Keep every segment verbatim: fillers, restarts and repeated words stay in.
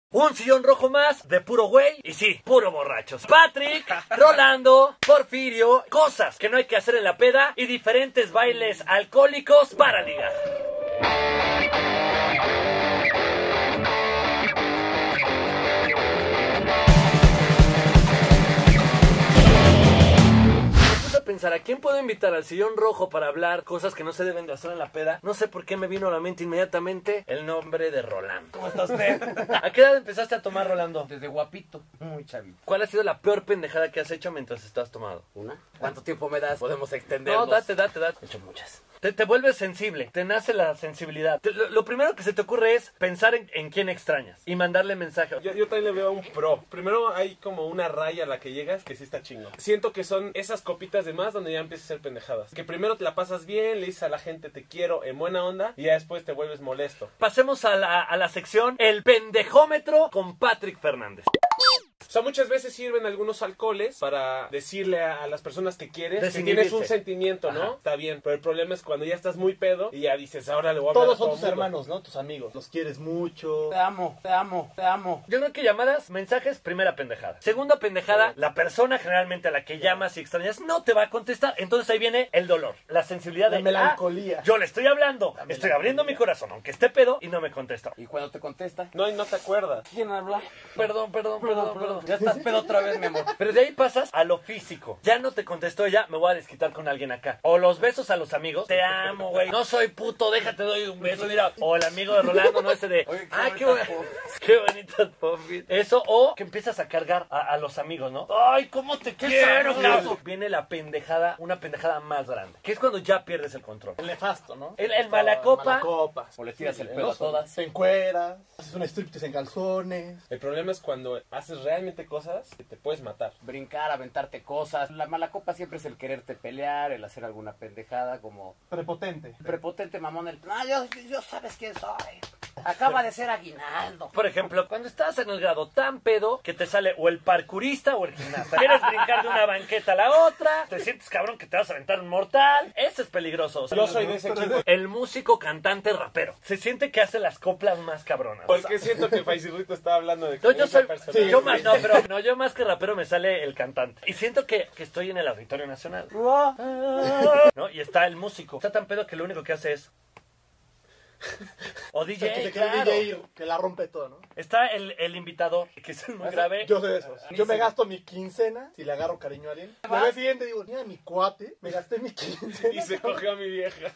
Un sillón rojo más de puro güey y sí, puro borrachos. Patrick, Rolando, Porfirio, cosas que no hay que hacer en la peda y diferentes bailes alcohólicos para ligar. Pensar, ¿a quién puedo invitar al sillón rojo para hablar cosas que no se deben de hacer en la peda? No sé por qué me vino a la mente inmediatamente el nombre de Rolando. ¿Cómo está usted? ¿A qué edad empezaste a tomar, Rolando? Desde guapito, muy chavito. ¿Cuál ha sido la peor pendejada que has hecho mientras estás tomado? ¿Una? ¿Cuánto tiempo me das? Podemos extendernos. No, date, date, date. He hecho muchas. Te, te vuelves sensible, te nace la sensibilidad. Te, lo, lo primero que se te ocurre es pensar en, en quién extrañas y mandarle mensaje. Yo, yo también le veo un pro. Primero hay como una raya a la que llegas que sí está chingo. Siento que son esas copitas de más donde ya empiezas a hacer pendejadas. Que primero te la pasas bien, le dices a la gente te quiero en buena onda y ya después te vuelves molesto. Pasemos a la, a la sección El Pendejómetro con Patrick Fernández. O sea, muchas veces sirven algunos alcoholes para decirle a, a las personas que quieres que tienes un sentimiento, ¿no? Ajá. Está bien, pero el problema es cuando ya estás muy pedo y ya dices, ahora le voy a hablar. Todos a todo son tus mundo. hermanos, ¿no? Tus amigos. Los quieres mucho. Te amo, te amo, te amo. Yo creo que llamadas, mensajes, primera pendejada. Segunda pendejada, la persona generalmente a la que llamas y extrañas no te va a contestar. Entonces ahí viene el dolor, la sensibilidad La de melancolía. Ah, yo le estoy hablando, estoy abriendo mi corazón, aunque esté pedo y no me contesta. ¿Y cuando te contesta? No, y no te acuerdas. ¿Quién habla? Perdón, perdón, perdón, perdón. Ya estás pedo otra vez, mi amor. Pero de ahí pasas a lo físico. Ya no te contestó ella, me voy a desquitar con alguien acá. O los besos a los amigos. Te amo, güey. No soy puto, déjate, doy un beso. Mira. O el amigo de Rolando, no ese de. Oye, qué ah, qué, bonitas bueno. Qué bonitas popis. Eso, o que empiezas a cargar a, a los amigos, ¿no? Ay, cómo te quiero, caso. Viene la pendejada, una pendejada más grande. Que es cuando ya pierdes el control. El nefasto, ¿no? El, el malacopa. Malacopas. O le tiras Sí, el pedo a todas. Te encueras, haces un striptease en calzones. El problema es cuando haces realmente cosas que te puedes matar. Brincar, aventarte cosas. La mala copa siempre es el quererte pelear, el hacer alguna pendejada como... Prepotente. Prepotente mamón, el... No, yo, yo sabes quién soy. Acaba de ser aguinaldo. Por ejemplo, cuando estás en el grado tan pedo que te sale o el parkourista o el gimnasta. Quieres brincar de una banqueta a la otra, te sientes cabrón que te vas a aventar un mortal. Ese es peligroso. O sea, Yo soy de ese equipo. el músico, cantante, rapero. Se siente que hace las coplas más cabronas. Porque siento que Faisirrito está hablando de No, yo soy, persona. sí, yo más, no, pero no, yo más que rapero me sale el cantante. Y siento que, que estoy en el Auditorio Nacional. ¿No? Y está el músico. Está tan pedo que lo único que hace es... O D J, que se claro. cree D J que la rompe todo, ¿no? Está el, el invitador, que es muy grave. Yo soy de esos. Yo me gasto mi quincena si le agarro cariño a alguien. Al día siguiente digo, mira, mi cuate, me gasté mi quincena. Y se cogió a mi vieja.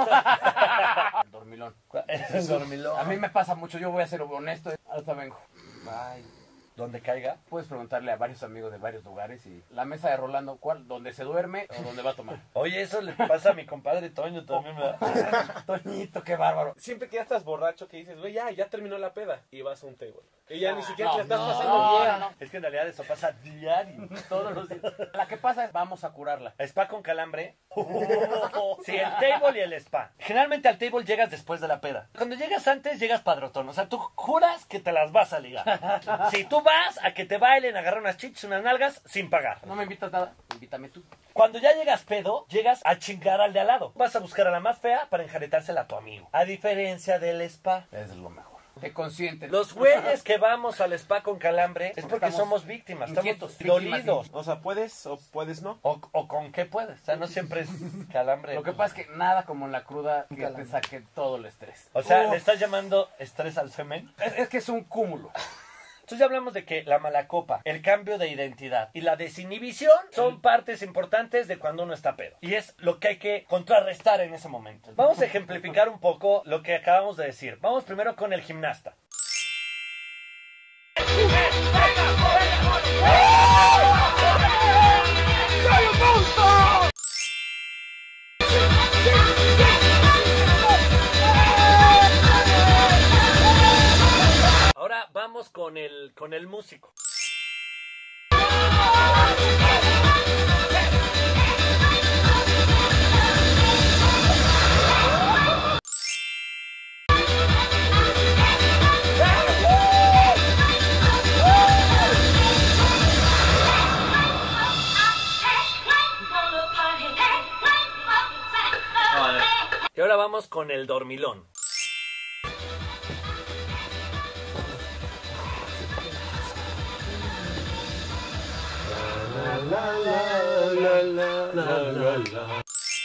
El dormilón. El dormilón. A mí me pasa mucho, yo voy a ser honesto. Ahorita vengo. Bye. Donde caiga. Puedes preguntarle a varios amigos de varios lugares y la mesa de Rolando, ¿cuál? ¿Dónde se duerme o dónde va a tomar? Oye, eso le pasa a mi compadre Toño también. Me da... Toñito, qué bárbaro. Siempre que ya estás borracho que dices, güey, ya, ya terminó la peda. Y vas a un table. Y ya No, ni siquiera no, te la estás no, pasando no, bien. no, no. Es que en realidad eso pasa diario. Todos los días. La que pasa es, vamos a curarla. Spa con calambre. Sí, el table y el spa. Generalmente al table llegas después de la peda. Cuando llegas antes, llegas padrotón. O sea, tú juras que te las vas a ligar. Si tú vas a que te bailen, agarrar unas chichis, unas nalgas, sin pagar. No me invitas nada, invítame tú. Cuando ya llegas pedo, llegas a chingar al de al lado. Vas a buscar a la más fea para enjaretársela a tu amigo. A diferencia del spa. Es lo mejor. Te consienten. Los güeyes que vamos al spa con calambre es Porque porque estamos somos víctimas, inquietos, estamos víctimas, dolidos. O sea, puedes o puedes no. O, o con qué puedes, o sea, no siempre es calambre. Lo que pasa es que nada como la cruda que Calambre. te saque todo el estrés. O sea, Uf. ¿le estás llamando estrés al semen? Es, es que es un cúmulo. Entonces ya hablamos de que la mala copa, el cambio de identidad y la desinhibición son partes importantes de cuando uno está pedo. Y es lo que hay que contrarrestar en ese momento. Vamos a ejemplificar un poco lo que acabamos de decir. Vamos primero con el gimnasta. Ahora vamos con el, con el músico. Y ahora vamos con el dormilón. la, la, la, la, la, la.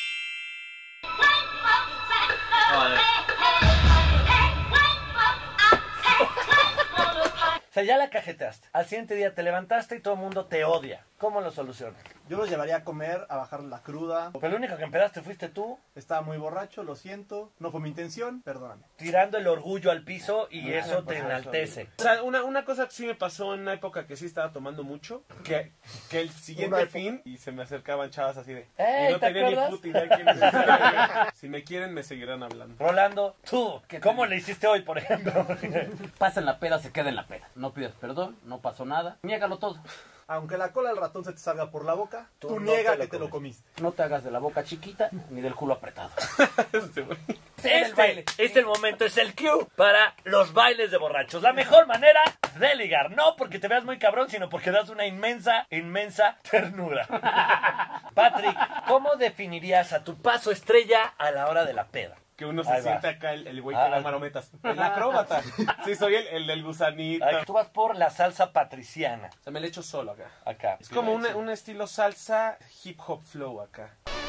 O sea, ya la cajeteaste. Al siguiente día te levantaste y todo el mundo te odia. ¿Cómo lo solucionas? Yo los llevaría a comer, a bajar la cruda. Pero el único que empezaste fuiste tú, Estaba muy borracho, lo siento. No fue mi intención, perdóname. tirando el orgullo al piso y Ah, eso pues te eso, enaltece. O sea, una, una cosa que sí me pasó en una época que sí estaba tomando mucho, que, que el Una siguiente época. fin y se me acercaban chavas así de... Ey, y no ¿te tenía ni acuerdas? puta idea quiénes eran. Si me quieren, me seguirán hablando. Rolando, tú, ¿Qué ¿cómo te- le hiciste hoy, por ejemplo? Pasa en la peda, se queda en la peda. No pidas perdón, no pasó nada. Niégalo todo. Aunque la cola del ratón se te salga por la boca, Tú tú, no niega te lo que te lo comiste. No te hagas de la boca chiquita ni del culo apretado. Este, güey. En el baile. Este, este momento es el cue para los bailes de borrachos. La mejor manera de ligar. No porque te veas muy cabrón, sino porque das una inmensa, inmensa ternura. Patrick, ¿cómo definirías a tu paso estrella a la hora de la peda? Que uno se Ahí va. siente acá el, el güey Ah, que da ah. marometas. El acróbata. Sí, soy el, el del gusanito. Ay, tú vas por la salsa patriciana. O sea, me le echo solo acá. Acá. Es como un, un estilo salsa hip hop flow acá.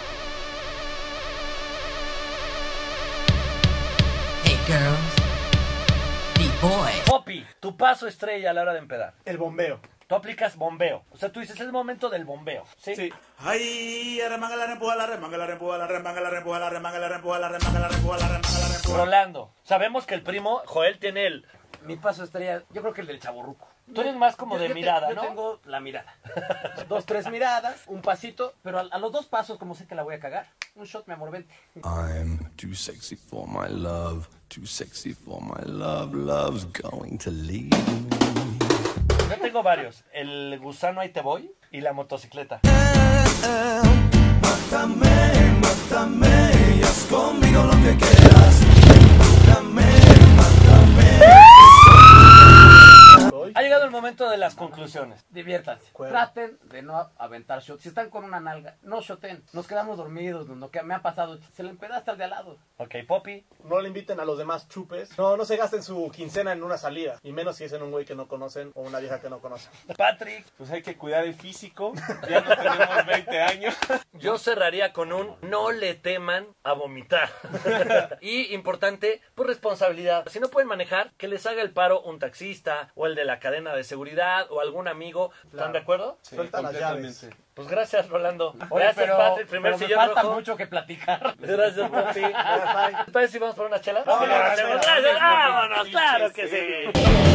Hey girls, the boys. Poppy, tu paso estrella a la hora de empedar. El bombeo. Tú aplicas bombeo. O sea, tú dices, es el momento del bombeo. ¿Sí? Sí. Ay, arremanga la rempuja, la remanga la rempuja, la remanga la rempuja, la remanga la rempuja, la remanga la rempuja, la remanga la rempuja. Rolando, sabemos que el primo, Joel, tiene el... Mi paso estrella, yo creo que el del chaborruco. Tú eres más como Yo- de yo te- mirada, yo ¿no? tengo la mirada. Dos, tres miradas, un pasito, pero a, a los dos pasos, como sé que la voy a cagar, un shot, mi amor, vente. I'm too sexy for my love, too sexy for my love, love's going to leave me. Yo tengo varios. El gusano ahí te voy y la motocicleta. Mátame, mátame, y haz conmigo lo que quieras. Mátame, mátame. Ha llegado el momento de las conclusiones. Diviértanse. Cuerda. Traten de no aventar shots. Si están con una nalga, no shoten. Nos quedamos dormidos, no, no, que me ha pasado. Se le empedaste al de al lado. Ok, Poppy. No le inviten a los demás chupes. No, no se gasten su quincena en una salida. Y menos si es en un güey que no conocen o una vieja que no conocen. Patrick. Pues hay que cuidar el físico. Ya no tenemos veinte años. Yo cerraría con un no le teman a vomitar. Y importante, pues responsabilidad. Si no pueden manejar, que les haga el paro un taxista o el de la cadena de seguridad o algún amigo. ¿Están Claro. de acuerdo? Sí, Suelta las completamente. llaves. Pues gracias, Rolando. Oye, Gracias, pero, Patrick. Primer pero me sillón falta rojo. mucho que platicar. Gracias, Poppy. Bye, bye. ¿Te parece si vamos por una chela? Vámonos, Gracias, vámonos, gracias. vámonos, Vámonos, claro que pinches, sí.